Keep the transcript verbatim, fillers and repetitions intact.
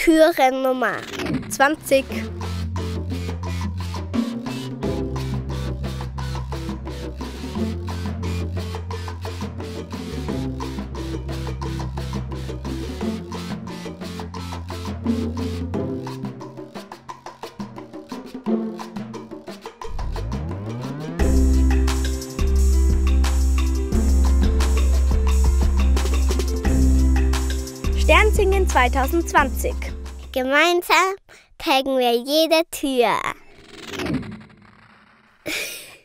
Türennummer zwanzig. Sternsingen zwanzig zwanzig. Gemeinsam prägen wir jede Tür.